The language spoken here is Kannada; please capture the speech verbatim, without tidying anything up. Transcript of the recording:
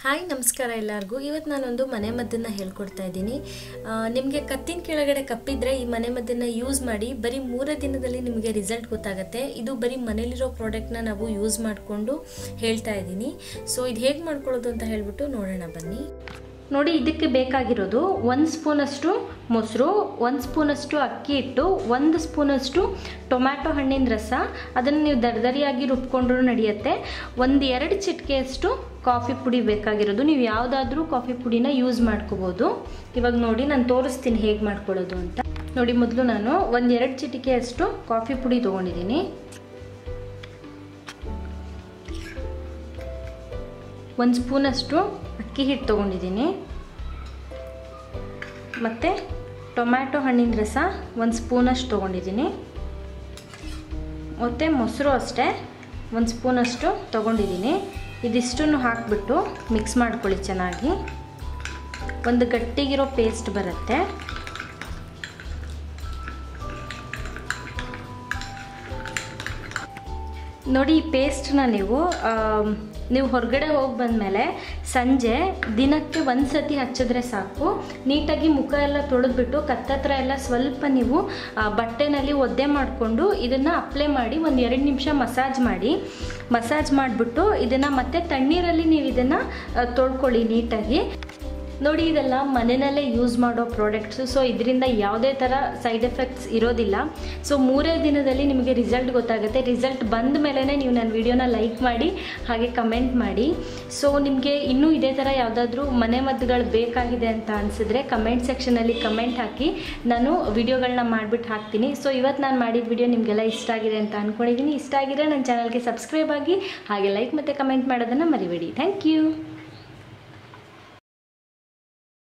ಹಾಯ್ ನಮಸ್ಕಾರ ಎಲ್ಲರಿಗೂ. ಇವತ್ತು ನಾನೊಂದು ಮನೆ ಮದ್ದನ್ನು ಹೇಳ್ಕೊಡ್ತಾ ಇದ್ದೀನಿ. ನಿಮಗೆ ಕತ್ತಿನ ಕೆಳಗಡೆ ಕಪ್ಪಿದ್ರೆ ಈ ಮನೆ ಮದ್ದನ್ನು ಯೂಸ್ ಮಾಡಿ. ಬರೀ ಮೂರೇ ದಿನದಲ್ಲಿ ನಿಮಗೆ ರಿಸಲ್ಟ್ ಗೊತ್ತಾಗುತ್ತೆ. ಇದು ಬರೀ ಮನೇಲಿರೋ ಪ್ರಾಡಕ್ಟ್ನ ನಾವು ಯೂಸ್ ಮಾಡಿಕೊಂಡು ಹೇಳ್ತಾ ಇದ್ದೀನಿ. ಸೊ ಇದು ಹೇಗೆ ಮಾಡ್ಕೊಳ್ಳೋದು ಅಂತ ಹೇಳ್ಬಿಟ್ಟು ನೋಡೋಣ ಬನ್ನಿ. ನೋಡಿ, ಇದಕ್ಕೆ ಬೇಕಾಗಿರೋದು ಒಂದು ಸ್ಪೂನಷ್ಟು ಮೊಸರು, ಒಂದು ಸ್ಪೂನಷ್ಟು ಅಕ್ಕಿ ಹಿಟ್ಟು, ಒಂದು ಸ್ಪೂನಷ್ಟು ಟೊಮ್ಯಾಟೊ ಹಣ್ಣಿನ ರಸ. ಅದನ್ನು ನೀವು ದರ್ದರಿಯಾಗಿ ರುಬ್ಕೊಂಡ್ರೂ ನಡೆಯುತ್ತೆ. ಒಂದು ಎರಡು ಚಿಟಿಕೆಯಷ್ಟು ಕಾಫಿ ಪುಡಿ ಬೇಕಾಗಿರೋದು. ನೀವು ಯಾವುದಾದ್ರೂ ಕಾಫಿ ಪುಡಿನ ಯೂಸ್ ಮಾಡ್ಕೋಬೋದು. ಇವಾಗ ನೋಡಿ ನಾನು ತೋರಿಸ್ತೀನಿ ಹೇಗೆ ಮಾಡ್ಕೊಳ್ಳೋದು ಅಂತ. ನೋಡಿ, ಮೊದಲು ನಾನು ಒಂದು ಎರಡು ಚಿಟಿಕೆಯಷ್ಟು ಕಾಫಿ ಪುಡಿ ತೊಗೊಂಡಿದ್ದೀನಿ. ಒಂದು ಸ್ಪೂನಷ್ಟು ಅಕ್ಕಿ ಹಿಟ್ಟು ತೊಗೊಂಡಿದ್ದೀನಿ. ಮತ್ತು ಟೊಮ್ಯಾಟೊ ಹಣ್ಣಿನ ರಸ ಒಂದು ಸ್ಪೂನಷ್ಟು ತೊಗೊಂಡಿದ್ದೀನಿ. ಮತ್ತು ಮೊಸರು ಅಷ್ಟೇ ಒಂದು ಸ್ಪೂನಷ್ಟು ತೊಗೊಂಡಿದ್ದೀನಿ. ಇದಿಷ್ಟನ್ನು ಹಾಕಿಬಿಟ್ಟು ಮಿಕ್ಸ್ ಮಾಡ್ಕೊಳ್ಳಿ ಚೆನ್ನಾಗಿ. ಒಂದು ಗಟ್ಟಿಗಿರೋ ಪೇಸ್ಟ್ ಬರುತ್ತೆ. ನೋಡಿ, ಈ ಪೇಸ್ಟನ್ನ ನೀವು ನೀವು ಹೊರಗಡೆ ಹೋಗಿ ಬಂದಮೇಲೆ ಸಂಜೆ ದಿನಕ್ಕೆ ಒಂದು ಸತಿ ಹಚ್ಚಿದ್ರೆ ಸಾಕು. ನೀಟಾಗಿ ಮುಖ ಎಲ್ಲ ತೊಳೆದ್ಬಿಟ್ಟು ಕತ್ತತ್ರ ಎಲ್ಲ ಸ್ವಲ್ಪ ನೀವು ಬಟ್ಟೆನಲ್ಲಿ ಒದ್ದೆ ಮಾಡಿಕೊಂಡು ಇದನ್ನು ಅಪ್ಲೈ ಮಾಡಿ ಒಂದು ಎರಡು ನಿಮಿಷ ಮಸಾಜ್ ಮಾಡಿ. ಮಸಾಜ್ ಮಾಡಿಬಿಟ್ಟು ಇದನ್ನು ಮತ್ತೆ ತಣ್ಣೀರಲ್ಲಿ ನೀವು ಇದನ್ನು ತೊಳ್ಕೊಳ್ಳಿ ನೀಟಾಗಿ. ನೋಡಿ, ಇದೆಲ್ಲ ಮನೆಯಲ್ಲೇ ಯೂಸ್ ಮಾಡೋ ಪ್ರಾಡಕ್ಟ್ಸು. ಸೊ ಇದರಿಂದ ಯಾವುದೇ ಥರ ಸೈಡ್ ಎಫೆಕ್ಟ್ಸ್ ಇರೋದಿಲ್ಲ. ಸೊ ಮೂರೇ ದಿನದಲ್ಲಿ ನಿಮಗೆ ರಿಸಲ್ಟ್ ಗೊತ್ತಾಗುತ್ತೆ. ರಿಸಲ್ಟ್ ಬಂದ ಮೇಲೇ ನೀವು ನನ್ನ ವಿಡಿಯೋನ ಲೈಕ್ ಮಾಡಿ ಹಾಗೆ ಕಮೆಂಟ್ ಮಾಡಿ. ಸೊ ನಿಮಗೆ ಇನ್ನೂ ಇದೇ ಥರ ಯಾವುದಾದ್ರೂ ಮನೆ ಮದ್ದುಗಳು ಬೇಕಾಗಿದೆ ಅಂತ ಅನಿಸಿದ್ರೆ ಕಮೆಂಟ್ ಸೆಕ್ಷನಲ್ಲಿ ಕಮೆಂಟ್ ಹಾಕಿ, ನಾನು ವಿಡಿಯೋಗಳನ್ನ ಮಾಡಿಬಿಟ್ಟು ಹಾಕ್ತೀನಿ. ಸೊ ಇವತ್ತು ನಾನು ಮಾಡಿದ ವಿಡಿಯೋ ನಿಮಗೆಲ್ಲ ಇಷ್ಟ ಆಗಿದೆ ಅಂತ ಅಂದ್ಕೊಂಡಿದ್ದೀನಿ. ಇಷ್ಟ ಆಗಿದ್ರೆ ನನ್ನ ಚಾನಲ್ಗೆ ಸಬ್ಸ್ಕ್ರೈಬ್ ಆಗಿ ಹಾಗೆ ಲೈಕ್ ಮತ್ತು ಕಮೆಂಟ್ ಮಾಡೋದನ್ನು ಮರಿಬೇಡಿ. Thank you.